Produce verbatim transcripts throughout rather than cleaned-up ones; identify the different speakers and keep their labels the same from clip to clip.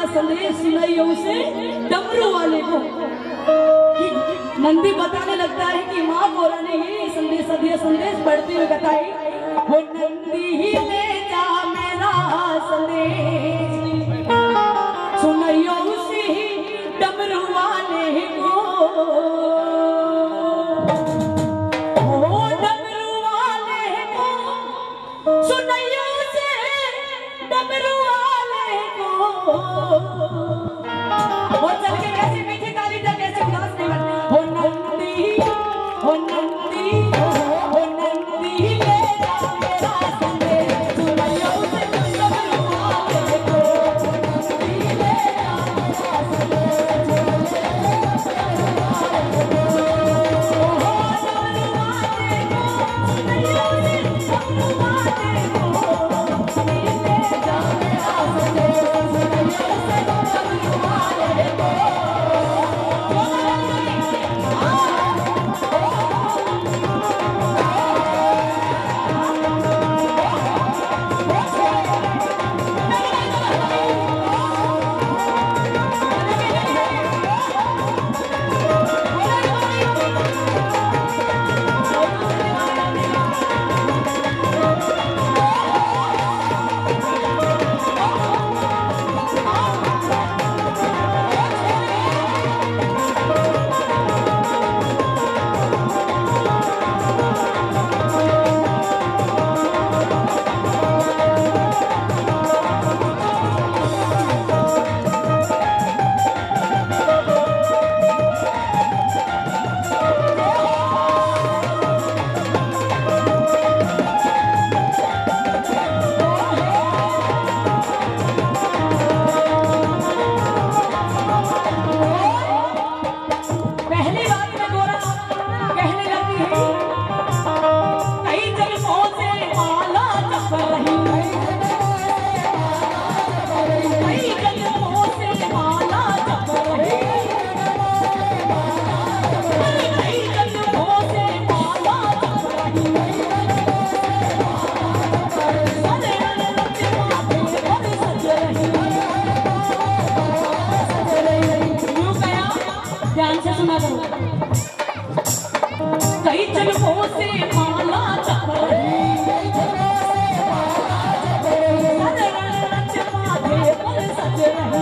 Speaker 1: संदेश सुनाइए उसे डमरू वाले को। नंदी बताने लगता है कि माँ बोरा ने ये संदेश दिया। संदेश पढ़ते हुए बताए, वो नंदी ही ले जा मेरा संदेश, सुनाइए उसे डमरू वाले को। ओ डमरू वाले को, सुनाइए उसे डमरू वाले को। वो चल के कैसी मीठी ताली तक कैसे उदास नहीं करते। हो नंदी, हो नंदी, हो नंदी ले जा मेरा संदेश, सुनाइए उसे डमरू वाले को। नंदी ले जा मेरा संदेश, ध्यान से सुना करो। कई जन्मों से माला जप रही, माथे पर सज रही,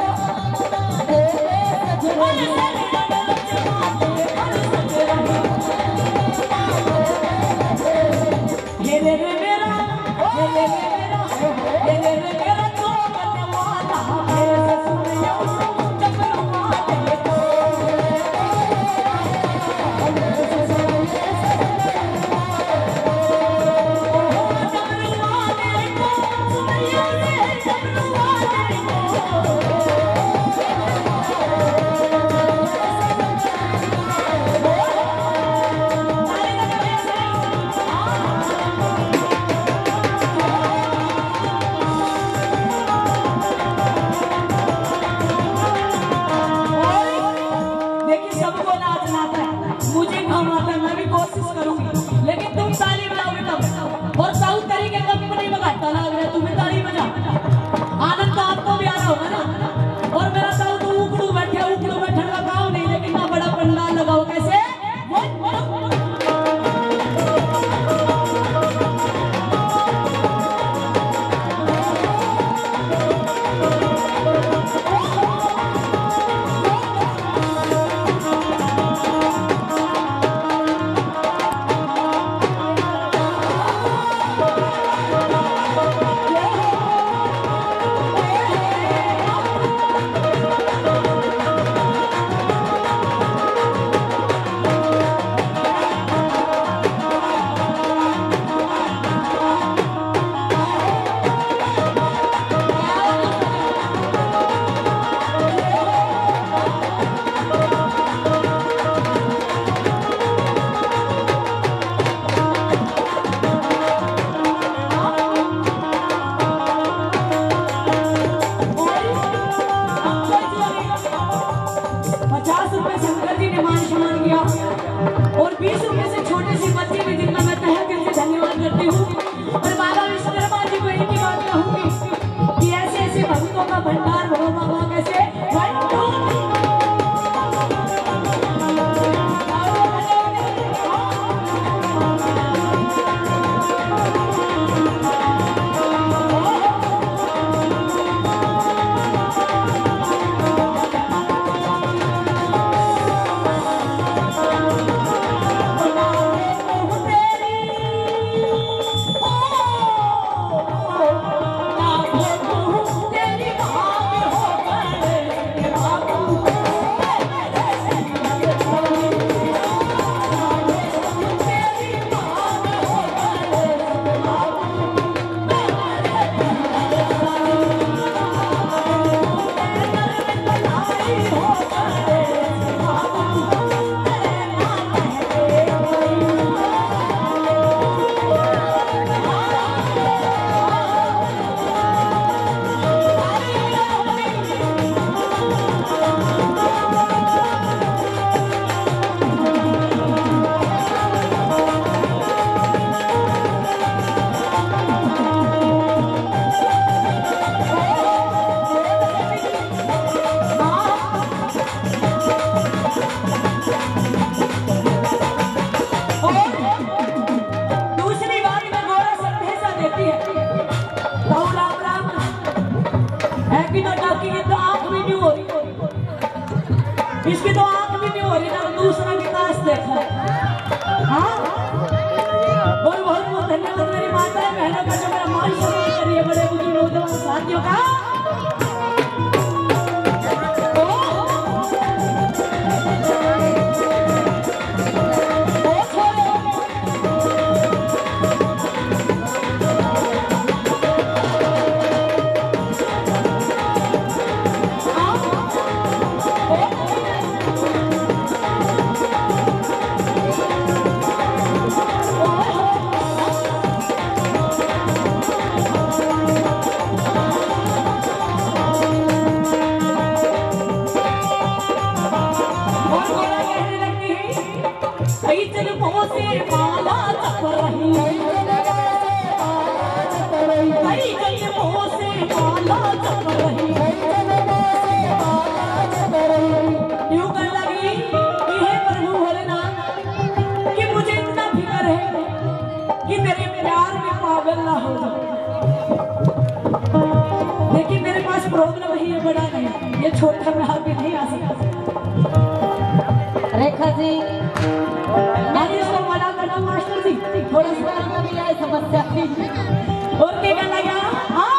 Speaker 1: ये रे रे मेरा, ये रे रे मेरा, ये रे रे मेरा तो बनवाना है सुनियो डमरू वाले को। गीतों का भंडार भरो बाबा कैसे इसकी तो आंख भी नहीं हो रही ना दूसरा विकास देखा। हाँ बहुत बहुत बहुत धन्यवाद मेरी माताएं बहनों का जो मेरा मान सम्मान करिए बड़े बुजुर्ग नौजवान साथियों का। लेकिन मेरे पास प्रॉब्लम ही है बड़ा नहीं, ये छोटा में आगे नहीं आ सकता। रेखा जी आज इसको मना करना मास्टर जी थोड़ा सा भी आए समस्या थी और क्या लगा। हाँ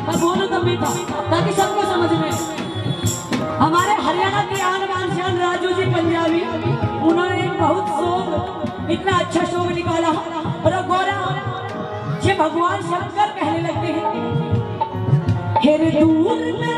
Speaker 1: मैं बोलूं तब भी था ताकि सबको समझ में। हमारे हरियाणा के आन बान शान राजू जी पंजाबी, उन्होंने एक बहुत सॉन्ग, इतना अच्छा सॉन्ग निकाला और गोरा ये भगवान शंकर कहने लगते हैं, हेरे दूर में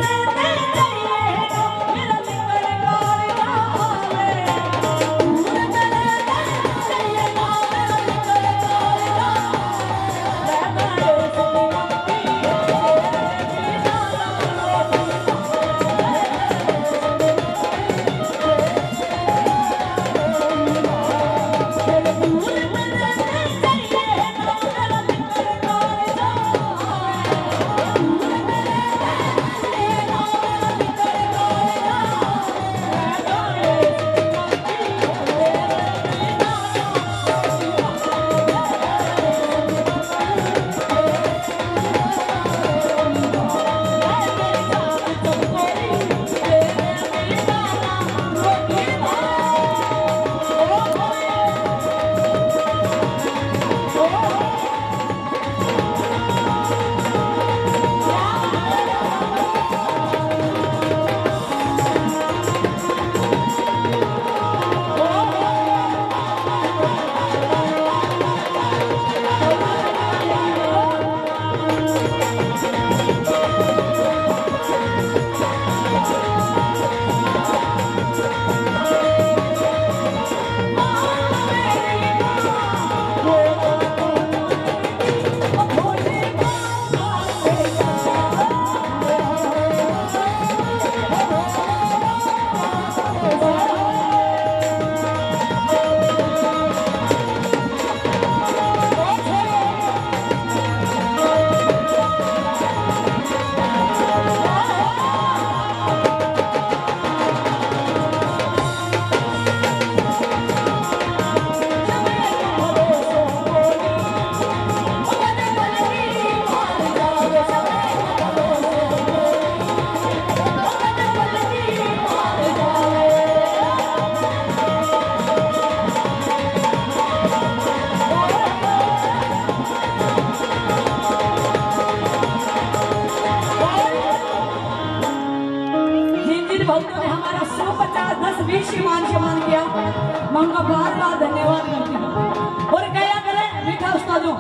Speaker 1: भक्तों ने हमारा सौ पचास दस बीस मान सम्मान किया, मैं उनका बार बार धन्यवाद करती हूँ। और क्या करें मीठा उस्तादों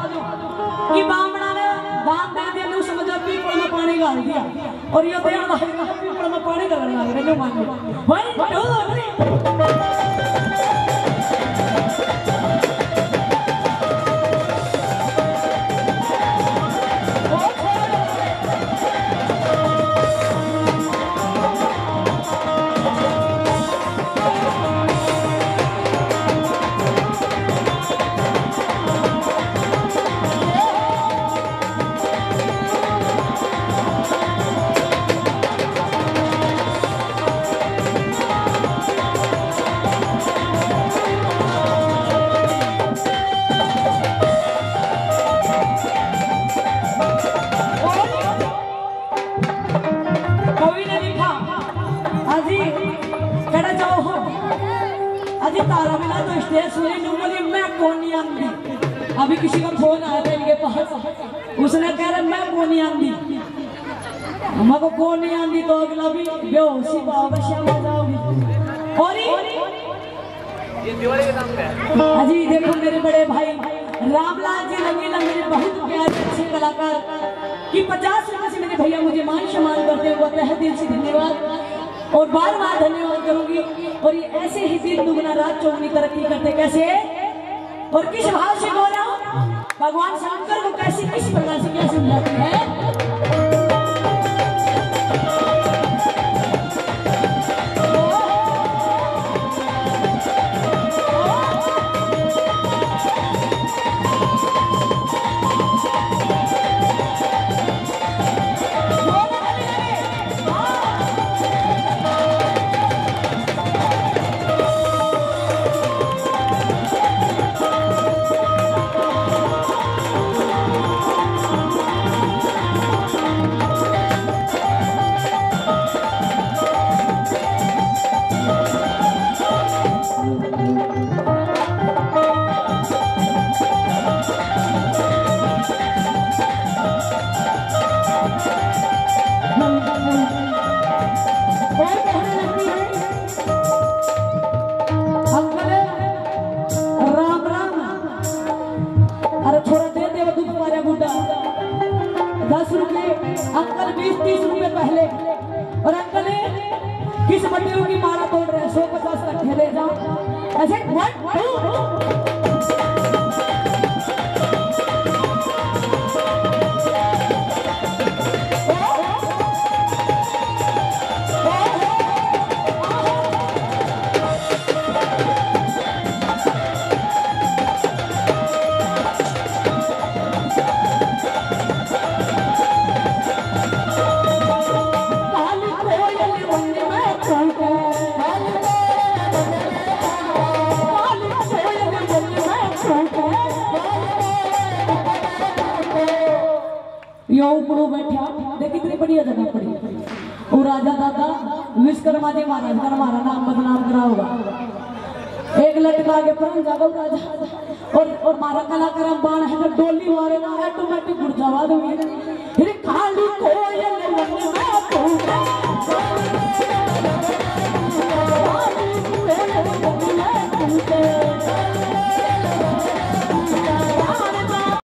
Speaker 1: कि बामणा ने दान दे दिया, समझा पीपल में पानी डाल दिया और ये पीपल में पानी डालना है मान तारा मिला तो स्टेज सुनी नूमली मैं कौन नहीं आंदी। अभी किसी का फोन आया था इनके पास, उसने कह रहा मैं कौन नहीं आंदी, हमको कौन नहीं आंदी तो अगला भी बेहोशी बाबा हो जाओगी। और ये दिवाली का नाम क्या है? अजी देखो मेरे बड़े भाई रामलाल जी रंगीला, मेरे बहुत प्यारे अच्छे कलाकार कि पचास रुपए से मेरे भैया मुझे मान सम्मान करते हुए तहे दिल से धन्यवाद और बार बार धन्यवाद करूंगी। और ये ऐसे ही दिन दुगना रात चौगनी तरक्की करते कैसे और किस भाव से बोल रहा हूँ, भगवान शंकर को कैसे किस प्रकार से क्या समझाते हैं। बीस तीस रुपए पहले। और अंकल किस बटियों की माला तोड़ रहे हैं, सौ पचास रखे ले जाओ ऐसे वन टू। यो ऊपरों बैठा देख कितनी बढ़िया जगह पड़ी। और राजा दादा विश्वकर्मा जी महाराज का हमारा नाम बदनाम करा होगा। एक लटका के परम जागो राजा और और मारा कलाकार बाण है तो डोली मारे ना ऑटोमेटिक उड़ जावा दोगे। फिर खाली कोयल मन में